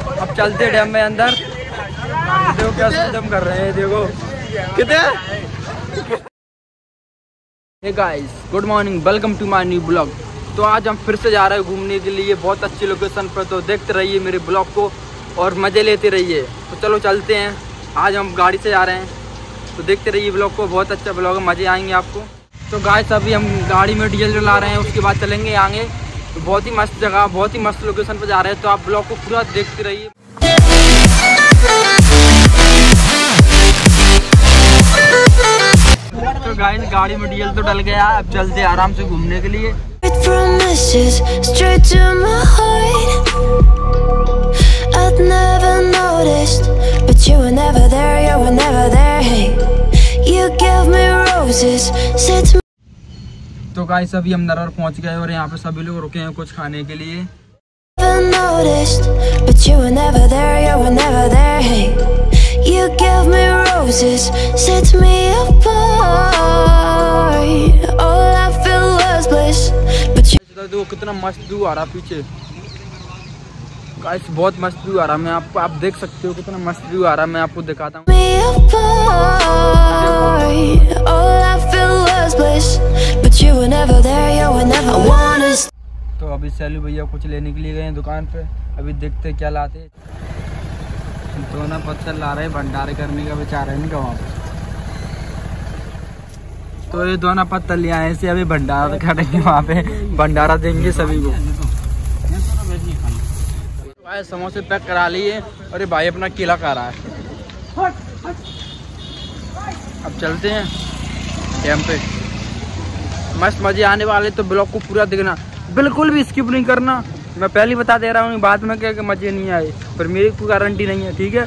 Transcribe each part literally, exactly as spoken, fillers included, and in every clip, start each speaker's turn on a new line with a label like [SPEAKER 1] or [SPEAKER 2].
[SPEAKER 1] अब चलते डैम में अंदर। देखो क्या सिस्टम कर रहे हैं, देखो कितने। Hey guys, good morning, welcome to my new blog. तो आज हम फिर से जा रहे हैं घूमने के लिए बहुत अच्छी लोकेशन पर। तो देखते रहिए मेरे ब्लॉग को और मज़े लेते रहिए। तो चलो चलते हैं, आज हम गाड़ी से जा रहे हैं। तो देखते रहिए ब्लॉग को, बहुत अच्छा ब्लॉग है, मज़े आएंगे आपको। तो गाइस अभी हम गाड़ी में डीजल डला रहे हैं, उसके बाद चलेंगे आगे। तो बहुत ही मस्त जगह, बहुत ही मस्त लोकेशन पर जा रहे हैं। तो आप ब्लॉग को पूरा देखते रहिए। तो गाइस गाड़ी में डीजल तो डल गया, अब चलते आराम से घूमने के लिए। तो गाइस अभी हम नरवर पहुंच गए और यहाँ पे सभी लोग रुके हैं कुछ खाने के लिए। You give me roses, set me apart. All I feel was bliss, but you... देखो कितना मस्त व्यू आ रहा पीछे गाइस, बहुत मस्त व्यू आ रहा। मैं आपको, आप देख सकते हो कितना मस्त व्यू आ रहा। मैं आपको दिखाता हूँ। तो अभी सैलू भैया कुछ लेने के लिए गए हैं दुकान पे, अभी देखते क्या लाते। दोना पत्थर ला रहे भंडारे करने का बेचारा है इनका वहाँ पे। तो ये दोना पत्थर ले आए से अभी भंडारा करेंगे, वहाँ पे भंडारा देंगे सभी को। भाई समोसे पैक करा लिए और ये भाई अपना केला खा रहा है। अब चलते हैं डैम पे, मस्त मजे आने वाले। तो ब्लॉग को पूरा देखना, बिल्कुल भी स्किप नहीं करना। मैं पहले बता दे रहा हूँ, बाद में क्या मजे नहीं आए, पर मेरी कोई गारंटी नहीं है, ठीक है।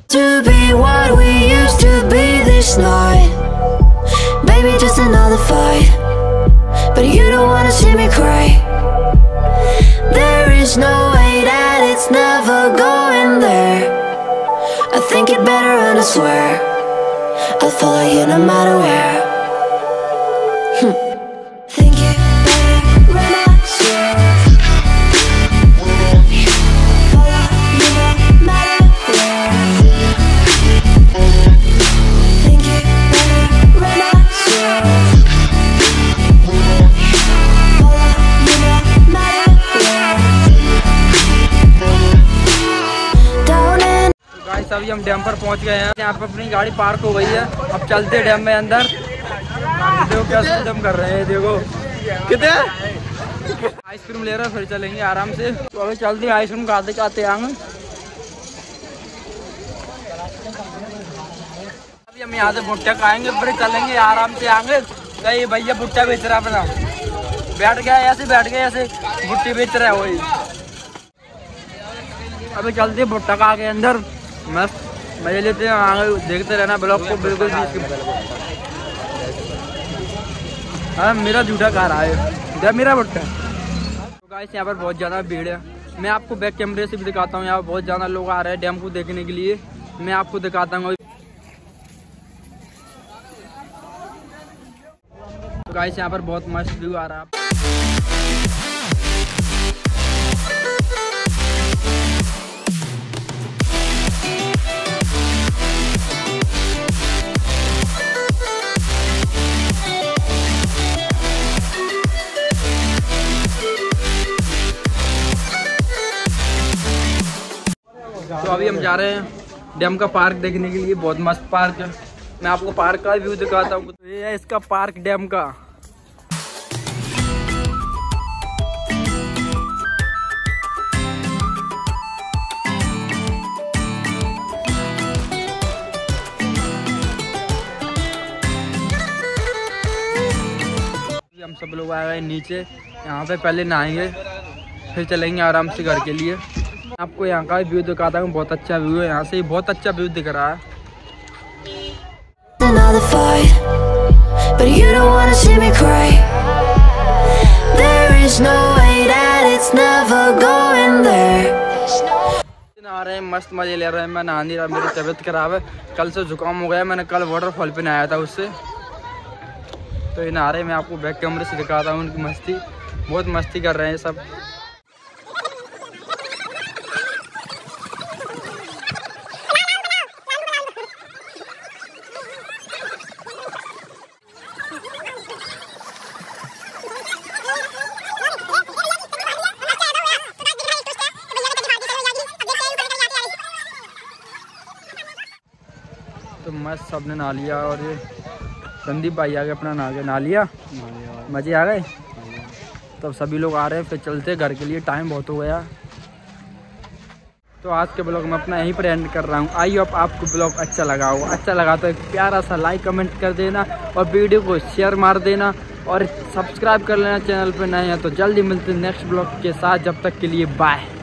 [SPEAKER 1] अभी हम डैम पर पहुंच गए हैं, यहाँ पर अपनी गाड़ी पार्क हो गई है। अब चलते डैम में अंदर। देखो क्या सिस्टम कर रहे हैं, देखो कितने आइसक्रीम ले रहे हैं, फिर चलेंगे आराम से। तो अभी चलते आइसक्रीम खाते खाते आएंगे। अभी हम यहाँ से भुट्टा खाएंगे, फिर चलेंगे आराम से आएंगे। कहीं भैया भुट्टा बेच रहा अपना, बैठ गया ऐसे बैठ गए ऐसे भुट्टे बेच रहा है वही। अभी चलते भुट्टा खा के अंदर, मस्त मजे लेते हैं, आगे देखते रहना ब्लॉग को, बिल्कुल भी। हाँ मेरा झूठा खा रहा है, जब मेरा भुट्टा। तो गाइस यहाँ पर बहुत ज़्यादा भीड़ है, मैं आपको बैक कैमरे से भी दिखाता हूँ। यहाँ पर बहुत ज़्यादा लोग आ रहे हैं डैम को देखने के लिए, मैं आपको दिखाता हूँ। तो गाइस यहाँ पर बहुत मस्त व्यू आ रहा है। तो अभी हम जा रहे हैं डैम का पार्क देखने के लिए, बहुत मस्त पार्क है। मैं आपको पार्क का व्यू दिखाता हूँ। तो ये है इसका पार्क डैम का। हम सब लोग आए हैं नीचे, यहाँ पे पहले नहाएंगे फिर चलेंगे आराम से घर के लिए। आपको यहाँ का व्यू दिखाता हूँ, बहुत अच्छा व्यू है, यहाँ से बहुत अच्छा व्यू दिख रहा है। नहा रहे हैं, मस्त मजे ले रहे हैं। मैं नहा नहीं रहा, मेरी तबीयत खराब है, कल से जुकाम हो गया। मैंने कल वाटरफॉल पे नहाया था उससे। तो ये नहा रहे, मैं आपको बैक कैमरे से दिखाता हूँ उनकी मस्ती, बहुत मस्ती कर रहे हैं सब। तो मस्त सबने नहा लिया और ये संदीप भाई आ गए अपना नहा के नहा लिया, मज़े आ गए। तो सभी लोग आ रहे हैं, फिर चलते घर के लिए, टाइम बहुत हो गया। तो आज के ब्लॉग में अपना यहीं पर एंड कर रहा हूँ। आई होप आपको ब्लॉग अच्छा लगा हो। अच्छा लगा तो एक प्यारा सा लाइक कमेंट कर देना और वीडियो को शेयर मार देना और सब्सक्राइब कर लेना चैनल पर नए हैं तो। जल्दी मिलते हैं नेक्स्ट ब्लॉग के साथ, जब तक के लिए बाय।